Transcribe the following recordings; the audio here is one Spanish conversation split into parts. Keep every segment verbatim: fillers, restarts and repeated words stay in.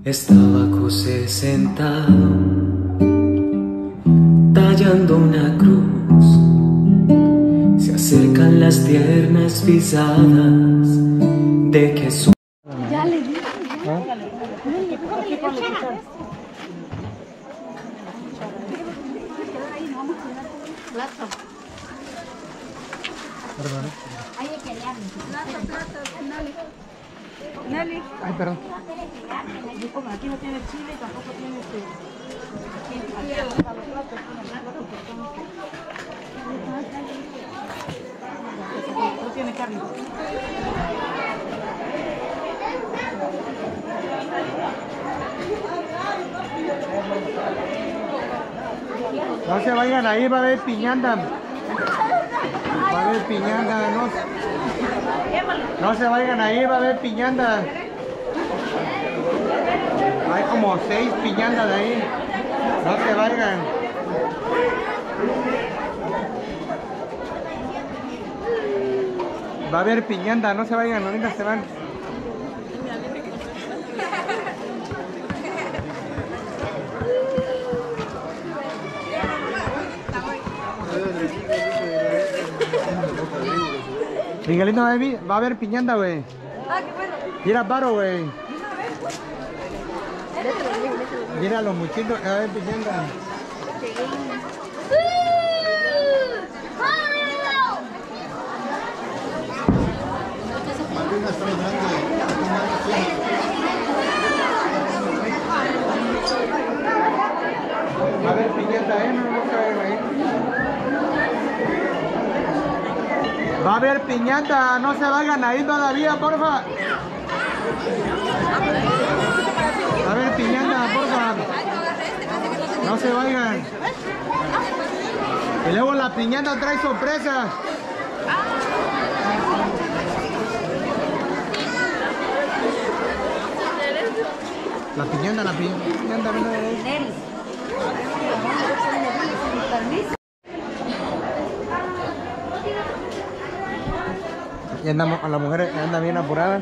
Estaba José sentado, tallando una cruz. Se acercan las tiernas pisadas de Jesús. Ya le dije. ¿Ah? Perdón. Hay que pelearle. Plata, plata, Nelly. Nelly. Ay, perdón. Como aquí no tiene chile y tampoco tiene este. No tiene carne. No se vayan ahí, va a haber piñanda. Va a haber piñanda, no, no se vayan ahí, va a haber piñanda. Hay como seis piñandas de ahí. No se vayan. Va a haber piñanda, no se vayan, ahorita se van. Miguelito, va a haber, va a haber piñanda, güey. Ah, qué bueno. Mira, paro, güey. Mira los muchitos, va a haber piñanda. Va a haber piñata, ¿eh? No, no se vayan ahí. Va a haber piñata, no se vayan ahí todavía, porfa. Va a haber piñata, porfa. No se vayan. Y luego la piñata trae sorpresas. La piñata, la piñata. Nelly. Y andamos, a las mujeres andan bien apuradas.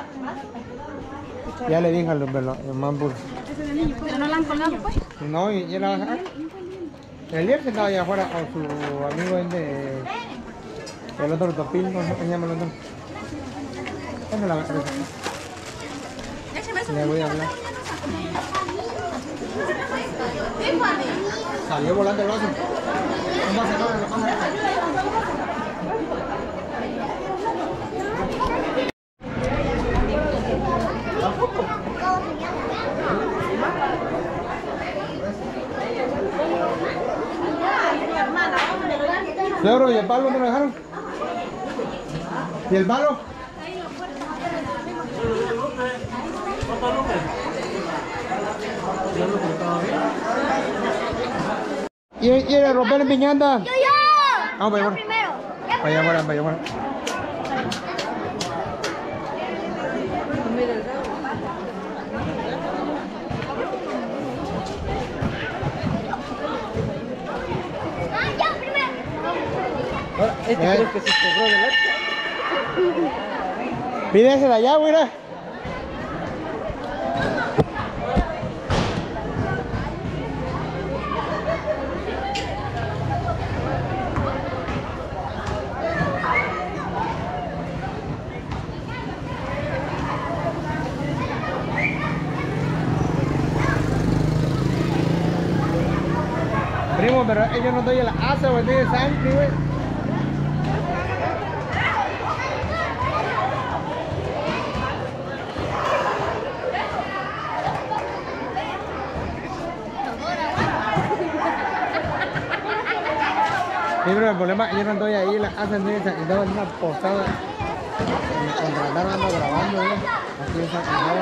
Ya le dije a los mambos. ¿Pero no la han colgado, pues? No, y ya la bajaron. El día que estaba allá afuera con su amigo el de el otro topil, no sé cómo llama el otro. Déjala ver. Le voy a hablar. Salió volando el vaso. ¿Cómo va a sacar la cosa? Seguro, ¿y el palo dónde lo dejaron? ¿Y el palo? ¿Y y el romper en piñata? ¡Yo, yo! Vamos, vaya, bueno. Primero. Vaya, bueno, vaya, bueno. Ah, yo primero. Ahora, este Eh. creo que se quebró del hacha. Pídese de allá, güey. Primo, pero ellos no doy la asa, güey, de sangre, güey. Sí, pero el problema, yo no estoy ahí, la hacen de esa, y estaba en una posada, me contrataron, ando grabando, ¿eh? Así esa casada.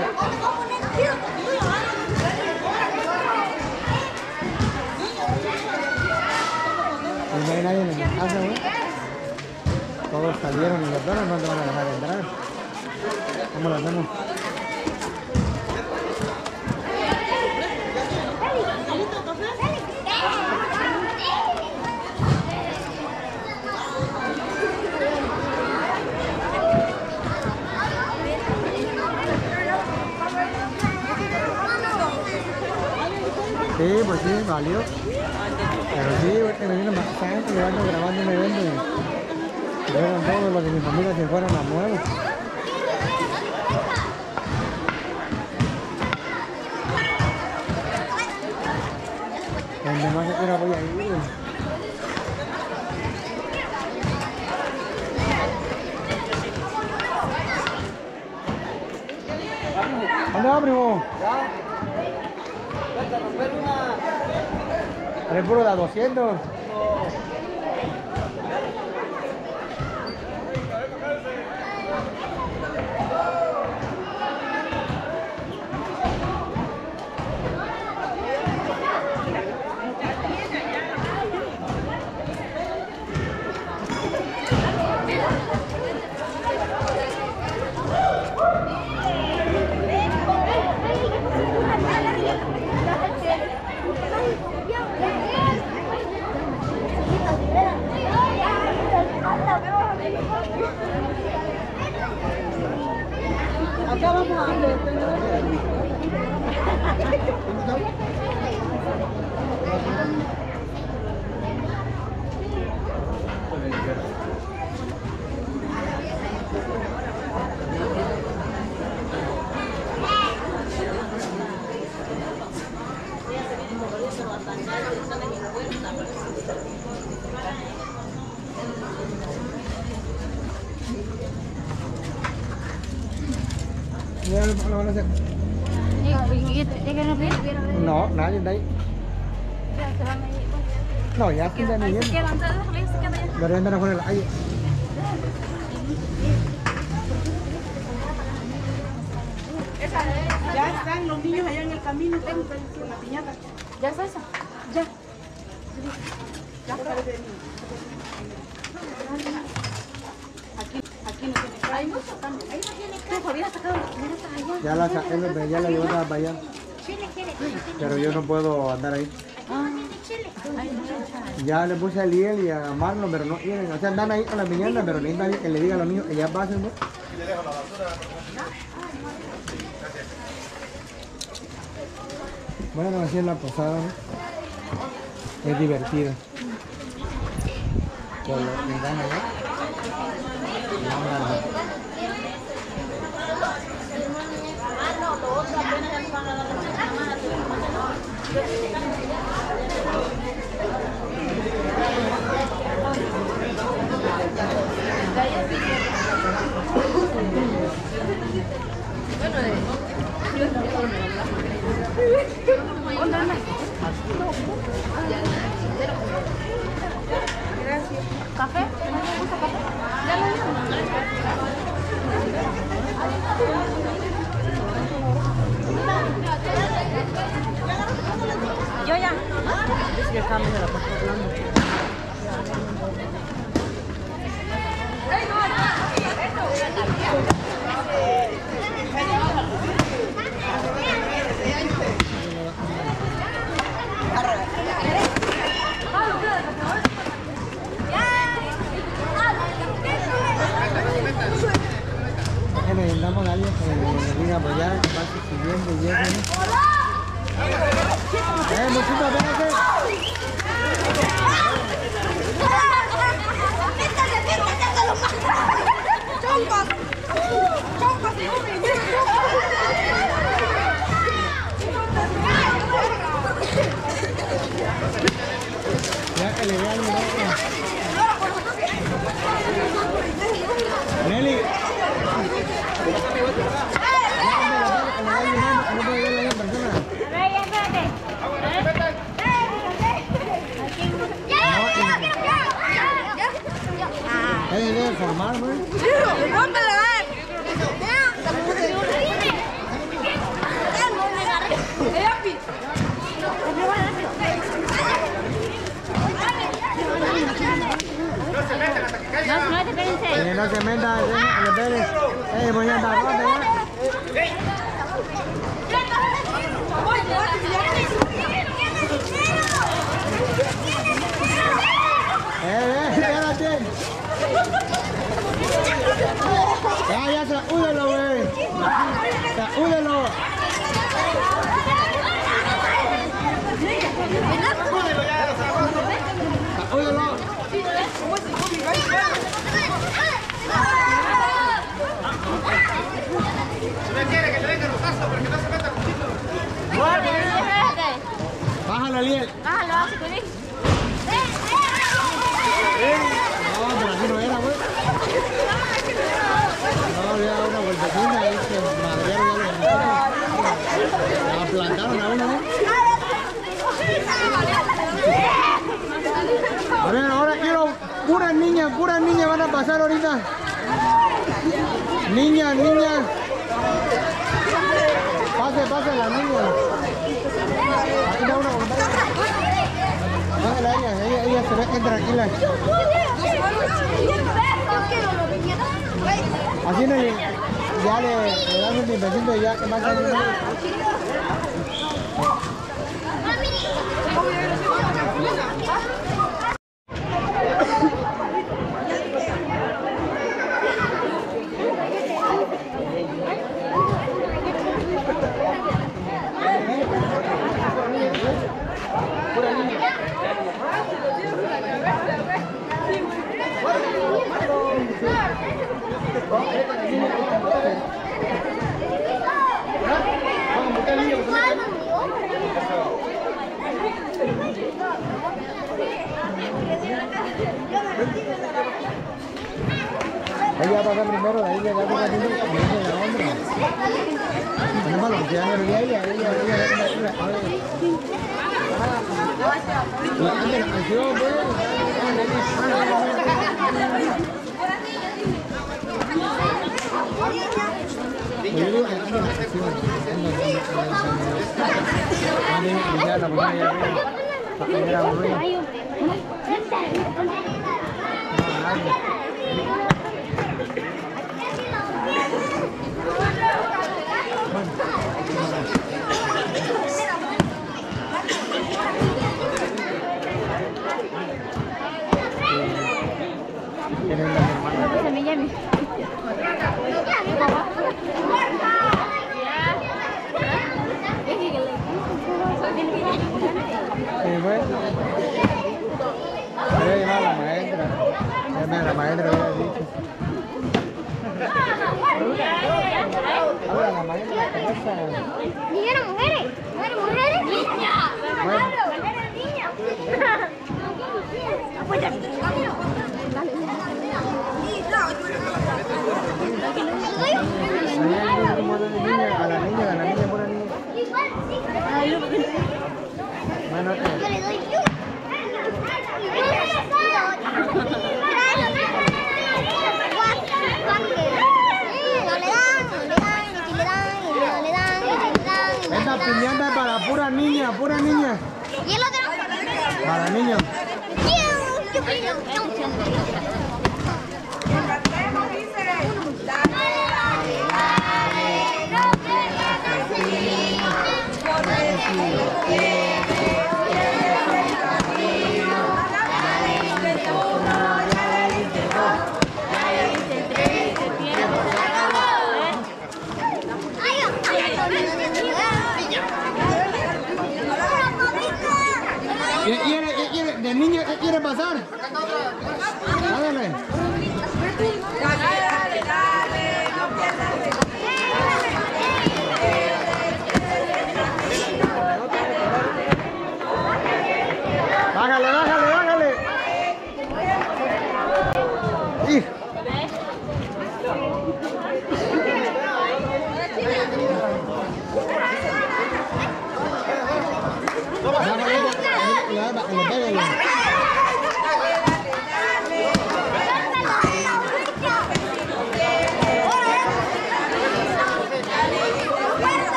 Y no hay nadie en la casa, güey. Todos salieron y los perros no te van a dejar entrar. ¿Cómo lo hacemos? Sí, pues sí, valió. Pero sí, porque me vino más tarde, yo ando grabando un evento y fueron todos los de mi familia que fueron a Nuevo. Donde más se quiera voy a ir. ¿Dónde va, primo? ¿El puro de a doscientos? Acá vamos a ver. Ya lo van a hacer. No, nadie de ahí. No, ya aquí ya no viene. Pero ya andan afuera de la calle. Ya están los niños allá en el camino con la piñata. ¿Ya está eso? Ya. Ya parece de niños. Aquí, aquí no tiene. Hay mucho cambio. Ahí no tiene caja. Había sacado las primeras allá. Ya la saqué, ya la llevo para allá. Pero yo no puedo andar ahí. Ya le puse a Liel y a Marlon, pero no quieren. O sea, andan ahí con la piñata, pero necesitan que le diga a los niños que ya pasen, ¿no? Bueno, así es la posada, ¿no? Es divertida. Por lo que dan allá. ¿Café? ¿No me gusta café? Ya lo hice. Yo ya. Es que acá me la paso hablando. Necesitamos a alguien que nos diga, pues ya, paso siguiente y eso, ¿no? ¡Eh, muchito, espérate! Ya que le vean el otro. Nelly. Eh, debe formar, güey. No, no te pensé. Eh, no se meta, eh, Pérez. Eh, voy a andar ¿dónde, ya? Eh, eh, espérate. Ya, ya, sacúdelo, güey. Sacúdelo. la Liel. Bájalo, así con él. No, pero aquí no era, güey. No, le da una vueltecita y se madrearon ya los aplantaron a uno, ¿no? A ver, ahora quiero puras niñas, puras niñas van a pasar ahorita. Niñas, niñas. Pase, pase la niña. Aquí está una compañera. Bájala a ella, ella, ella se ve que es tranquila. Así no le, ya le, le dan un tiempecito y ya que va a salir. Ella va a pasar primero, de ahí le da una cosa y le dice la otra. No malo, que ya no le ella, ella, ella, ella, ella, la ande la canción, pues. Yo digo que ande la canción. Ande la la primera ya, la primera aburrida. Sí, pues. Voy a llamar a la maestra. Llame a la maestra, había dicho. Habla a la maestra, ¿qué pasa? Niñas, mujeres. Mujeres, mujeres. Niñas. Bueno. Niñas. A la niña, a la niña por ahí. Bueno, Yo le doy. esta piñata es para pura niña, pura niña. ¿Y el otro? Para niños. ¿Quiere, quiere, de niña qué quiere pasar? Dale. Bájale, bájale, bájale. Sí.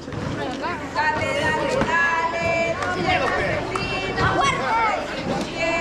Dale, dale, dale.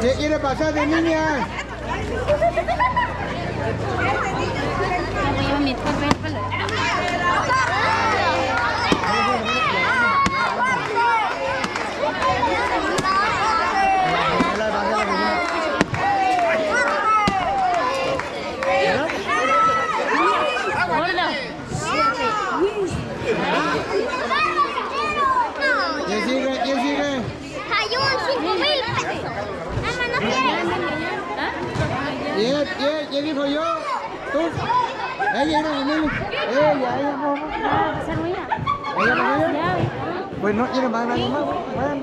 ¿Qué quiere pasar de niña? ¿Quién sigue? ¿Quién sigue? ¿Quién? ¿Quién? ¿Quién dijo yo? ¿Tú? Ella era Emily. Ella, ella no. ¿Ella no ella? Pues no quiere más nadie más. Bueno.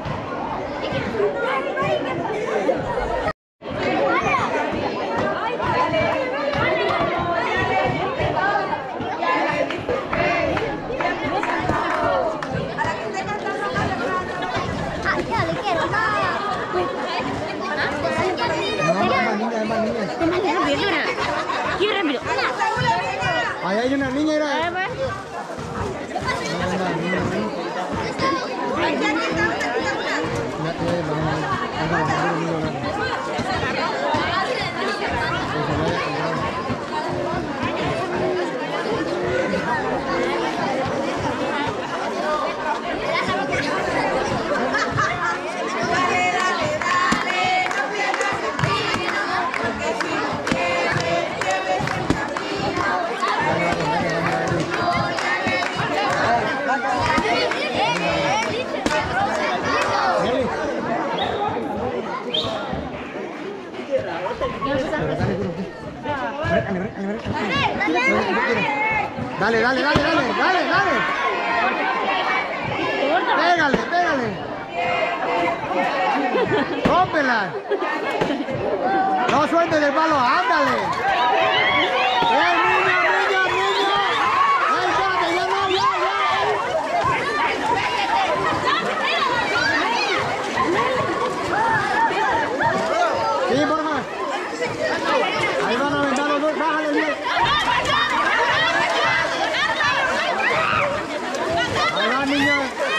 Ahí hay una niña, era. Dale, dale, dale, dale, dale, dale. Pégale, pégale. Rómpela. No sueltes del palo, ándale. ¡Eh, niño, niño, niño! ¡Ay, espérate, ya no, ya, ya! Sí, por más. Ahí van a aventar los dos, bájale bien. Ahí va, niño.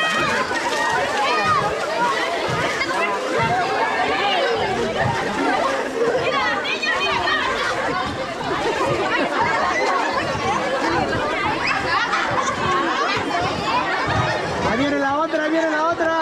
Ahí viene la otra, ahí viene la otra.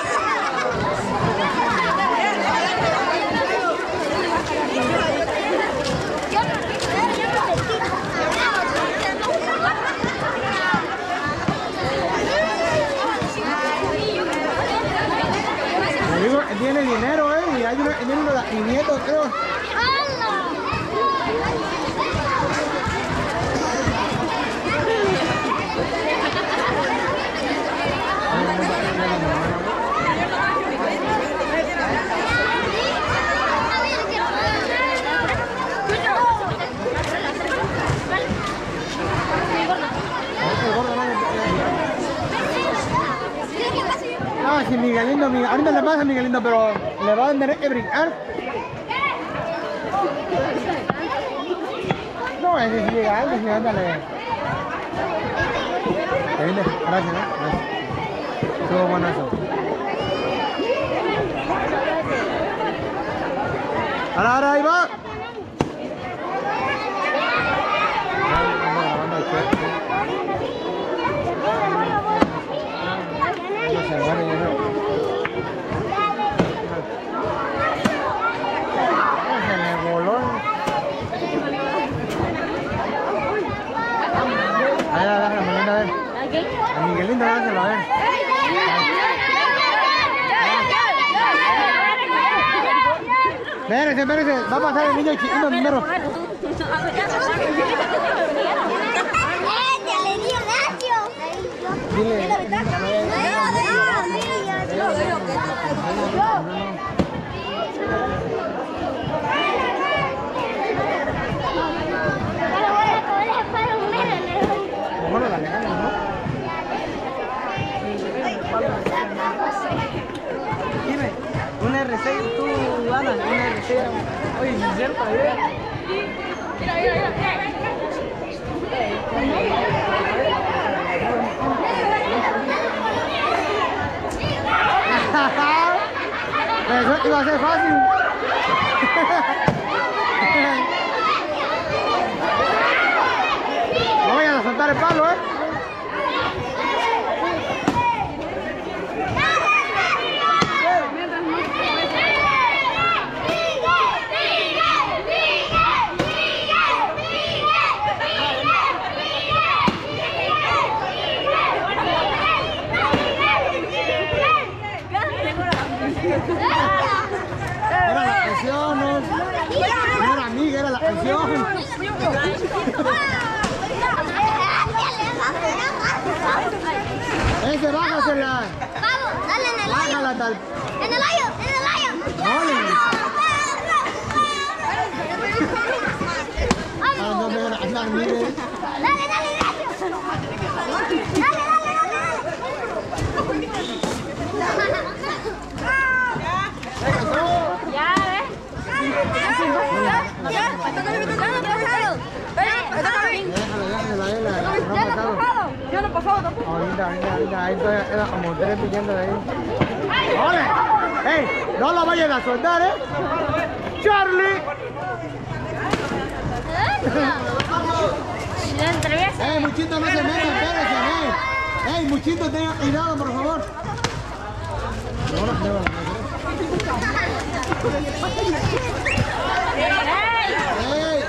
Tiene dinero, eh, y hay una, tiene unos quinientos, creo. Ah, sí, Miguelindo, Miguel. Ahorita le pasa a Miguelindo, pero le va a tener que brincar. No, ese sí llega antes, sí, ándale. Gracias, ¿eh? Gracias. Estuvo bueno eso. Ahora, ahora, ahí va. Se me voló. Ahí la deja, Miguelindo, a ver. A Miguelindo, déjalo, a ver. Espérese, espérese, va a pasar el niño chiquito primero. Dile. Bueno, dale, dale, ¿no? Dime, una R seis, tú, Ana, una R seis. Oye, ¿es cierto? Mira, mira, mira. Eso iba a ser fácil. No vayan a soltar el palo, ¿eh? Era la canción, no, no era amiga, era la canción. Ese, bájasela. Vamos, dale en el hoyo. Bájala tal. En el hoyo, en el hoyo. Dale. Ah, no Vamos. me van a hablar, mire. Dale, dale, dale. Dale, Ya, ¿ves? dale, dale. Me toca a mí, me toca a mí, me toca a mí. Me toca a mí. Déjala, déjala, déjala. Ya No no ha he pasado. pasado. Ya no he pasado tampoco. Ahorita, ahorita, ahorita. Ahí estoy, era como tres pidiendo de ahí. ¡Ole! ¡Ey! No la vayan a soltar, ¿eh? ¡Charlie! La entrevista. ¡Ey, muchito, no se metan! ¡Espérense, ey! ¡Ey, muchito, tengan cuidado, por favor! No, no, no, no. ¡Ey!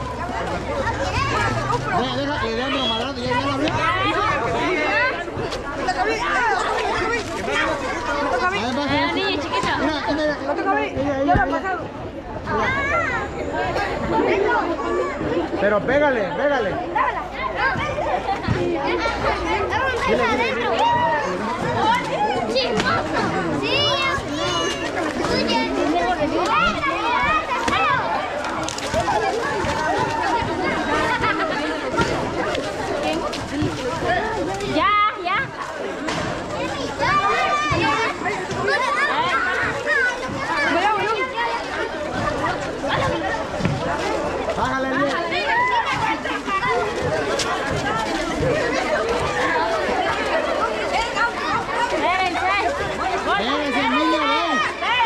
Deja, deja, le dejan los madratos, ya, ya la abrí. Me toca a mí. Me toca a mí. Ahí va, La niña chiquita. mira, mira, Me toca a mí. ella, Ya ella, lo he pasado. Pero pégale, pégale. Ya, ya. Bájale bien. Espérense, niño, ven.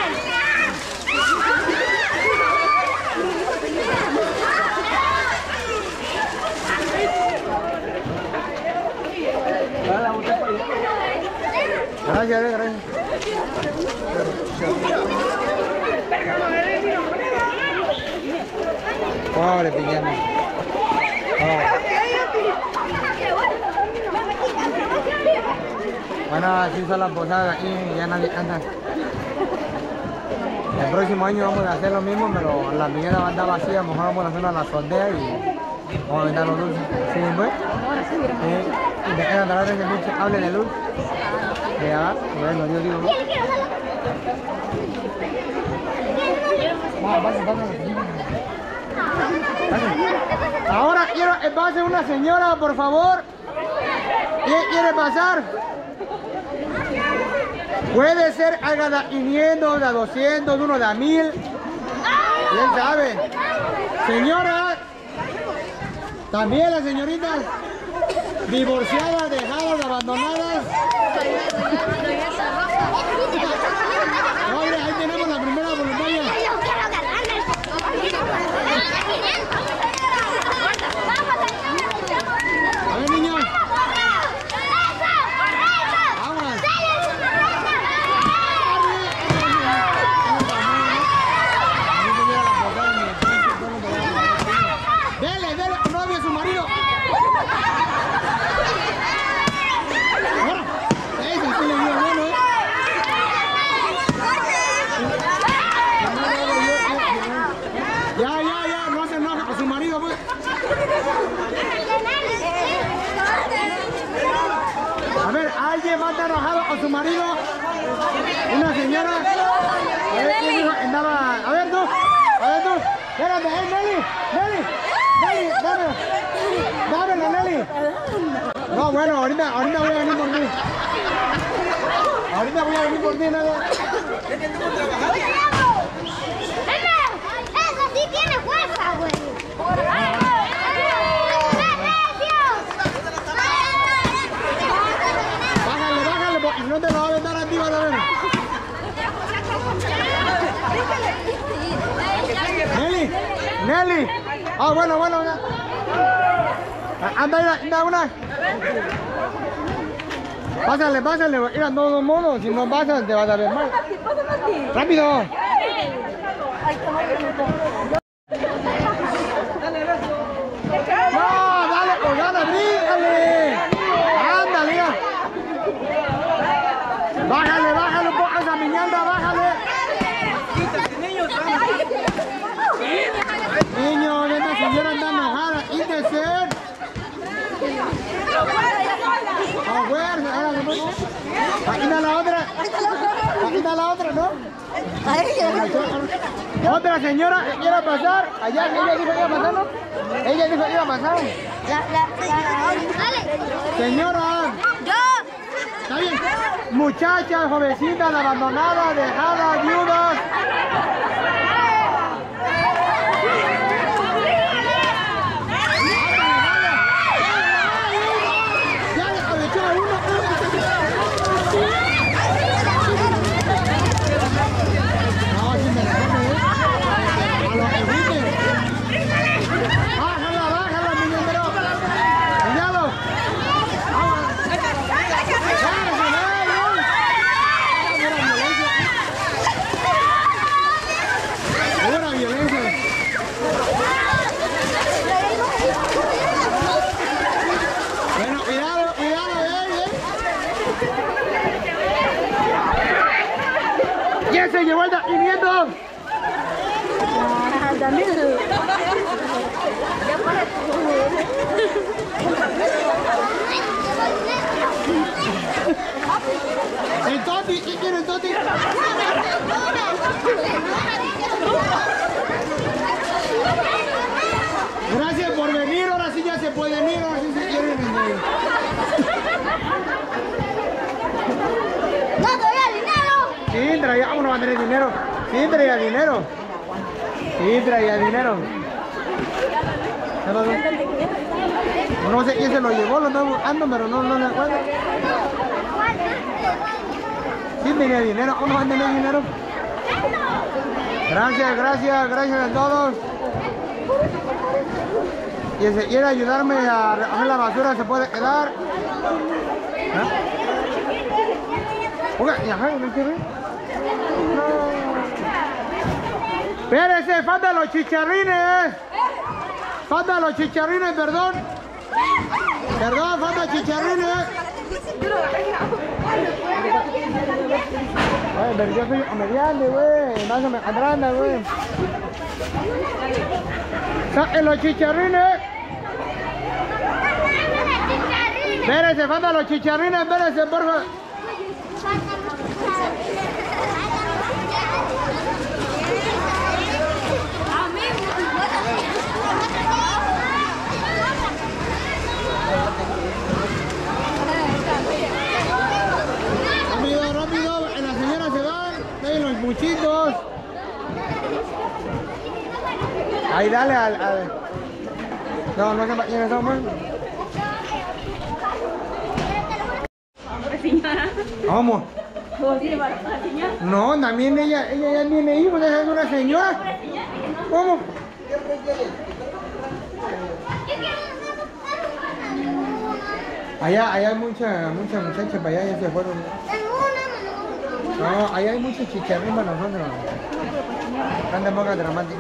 Gracias, gracias. Pobre piñano. Bueno, así son las posadas aquí, ya nadie canta. El próximo año vamos a hacer lo mismo, pero la piñata va a estar vacía, a lo mejor vamos a hacer una a la sondea y vamos a vender los dulces. ¿Sí, pues? Sí. Y dejen de hablar de dulce, hable de luz. Ya, bueno, yo digo. Vamos, vamos, vamos. Ahora quiero que pase una señora, por favor. ¿Quién quiere pasar? Puede ser algo de quinientos, de doscientos, uno de mil. ¿Quién sabe? Señoras, también las señoritas divorciadas, dejadas, abandonadas. Hombre, ahí tenemos la primera voluntaria. A ver, niños. Vamos. Dele, dele a su novio, a su marido. Ahora. Ese sí le dio bueno, ¿eh? Ya, ya, ya, no se enoja con su marido, pues. A ver, ¿alguien más está enojado con su marido? Una señora. A ver, ¿quién dijo que andaba? A ver tú, a ver tú. Espérate, hey, Nelly, Nelly, Nelly, dame. Dámelo, Nelly. No, bueno, ahorita, ahorita voy a venir por ti. Ahorita voy a venir por ti, nada. ¡Eso sí tiene fuerza, güey! Bájale, bájale, porque no te lo va a aventar a ti, vas a ver. Nelly, Nelly. Ah, bueno, bueno. Anda, anda, anda una. Pásale, pásale. Mira, no, no, mono. Si no pasas, te vas a ver mal. Rápido. No, dale, pues dale, bríncale. Ándale, ya. Bájale, bájale un poco esa mierda, bájale. Niño, esta señora anda enojada. Quítese. A ver, aquí está la otra. Aquí está la otra, ¿no? Otra señora que quiera pasar. Allá, ella dijo que iba a pasar, ¿no? Ella dijo que iba a pasar. Señora. Yo. ¿Está bien? Muchachas, jovencitas, abandonadas, dejadas, viudas. Se llevó el quinientos. El Toti, ¿qué quiere el Toti? Gracias por venir, ahora sí ya se pueden ir, ahora sí se quieren venir. No, todavía dinero. Sí, traía, uno va a tener dinero. Sí, traía dinero. Sí, traía dinero. No sé quién se lo llevó, lo ando buscando, pero no, no me acuerdo. Sí, tenía dinero, uno va a tener dinero. Gracias, gracias, gracias a todos. Y si quiere ayudarme a recoger la basura, se puede quedar. ¿Ah? Oiga, ¿y ajá? ¿No quiere? Espérese, faltan los chicharrines. Faltan los chicharrines, perdón. Perdón, faltan chicharrines. Ay, pero yo soy comediante, güey. Más o menos grande, güey. Saquen los chicharrines. Espérese, faltan los chicharrines, espérese, por favor. Rápido, rápido, las señoras se van, ven los muchitos. Ahí dale al... al... No, no se va, ¿quiénes somos? ¿Cómo? No, también ella, ella ya tiene hijos, es una señora. ¿Cómo? Allá, allá hay muchas muchas muchachas para allá, ya se fueron. No, allá hay muchos chicharrines para nosotros. Grande boca dramática.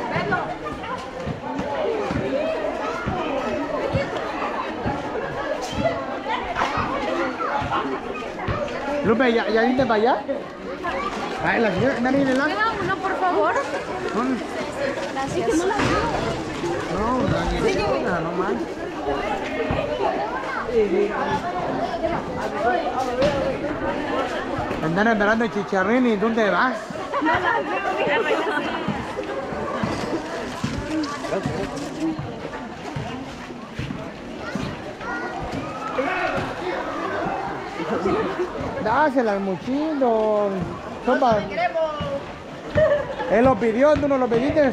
Lupe, ¿ya, ya viste para allá? Ay, la señora, ¿nadie viene la? No, por favor. Gracias. No, la no más. Andan esperando el chicharrín y tú te vas. Dásela al muchito. Sopa. Él lo pidió, tú no lo pediste.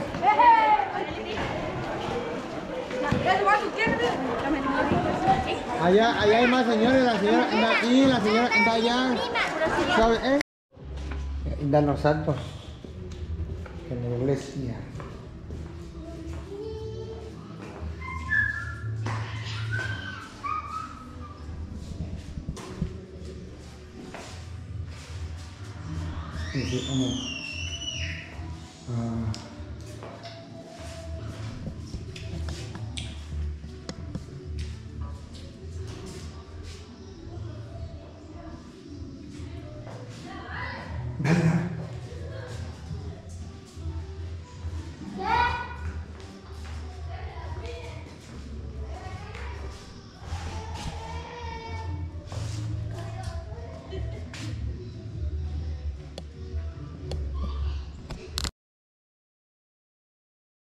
Allá, allá hay más señores, la señora está aquí, la señora está allá. ¿Sabes? ¿Eh? Dan los santos en la iglesia. Amén.